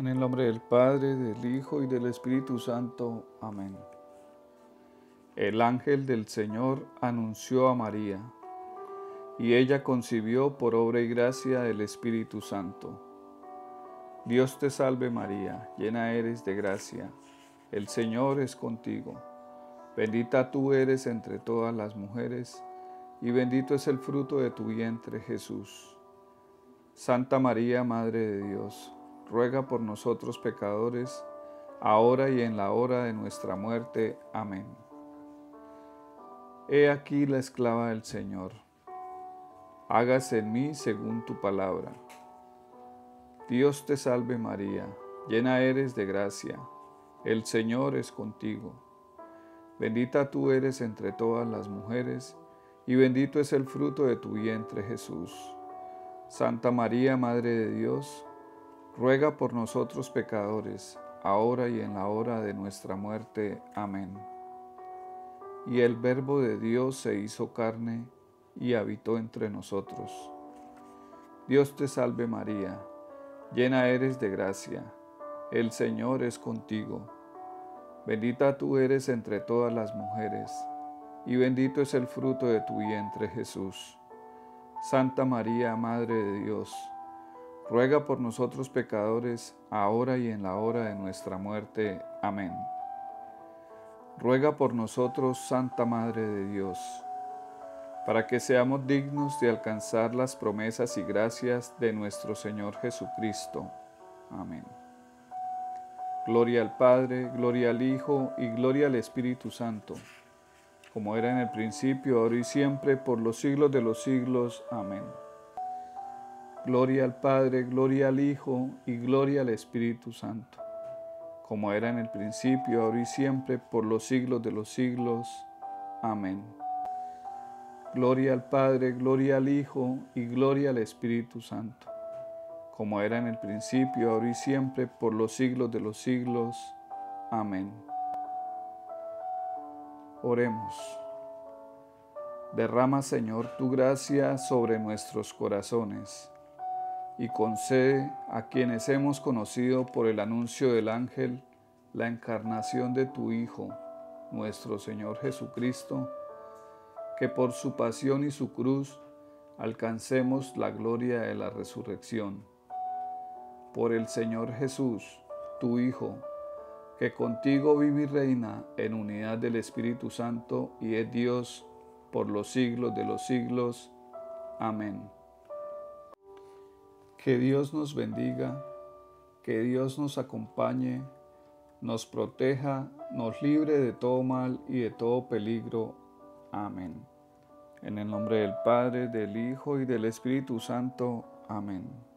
En el nombre del Padre, del Hijo y del Espíritu Santo. Amén. El ángel del Señor anunció a María, y ella concibió por obra y gracia del Espíritu Santo. Dios te salve María, llena eres de gracia, el Señor es contigo. Bendita tú eres entre todas las mujeres, y bendito es el fruto de tu vientre, Jesús. Santa María, Madre de Dios, ruega por nosotros pecadores, ahora y en la hora de nuestra muerte. Amén. He aquí la esclava del Señor. Hágase en mí según tu palabra. Dios te salve María, llena eres de gracia, el Señor es contigo. Bendita tú eres entre todas las mujeres, y bendito es el fruto de tu vientre, Jesús. Santa María, Madre de Dios, ruega por nosotros pecadores, ahora y en la hora de nuestra muerte. Amén. Y el Verbo de Dios se hizo carne y habitó entre nosotros. Dios te salve María, llena eres de gracia, el Señor es contigo. Bendita tú eres entre todas las mujeres, y bendito es el fruto de tu vientre, Jesús. Santa María, Madre de Dios, ruega por nosotros pecadores, ahora y en la hora de nuestra muerte. Amén. Ruega por nosotros, Santa Madre de Dios, para que seamos dignos de alcanzar las promesas y gracias de nuestro Señor Jesucristo. Amén. Gloria al Padre, gloria al Hijo y gloria al Espíritu Santo, como era en el principio, ahora y siempre, por los siglos de los siglos. Amén. Gloria al Padre, gloria al Hijo y gloria al Espíritu Santo, como era en el principio, ahora y siempre, por los siglos de los siglos. Amén. Gloria al Padre, gloria al Hijo y gloria al Espíritu Santo, como era en el principio, ahora y siempre, por los siglos de los siglos. Amén. Oremos. Derrama, Señor, tu gracia sobre nuestros corazones y concede a quienes hemos conocido por el anuncio del ángel la encarnación de tu Hijo, nuestro Señor Jesucristo, que por su pasión y su cruz alcancemos la gloria de la resurrección. Por el Señor Jesús, tu Hijo, que contigo vive y reina en unidad del Espíritu Santo y es Dios por los siglos de los siglos. Amén. Que Dios nos bendiga, que Dios nos acompañe, nos proteja, nos libre de todo mal y de todo peligro. Amén. En el nombre del Padre, del Hijo y del Espíritu Santo. Amén.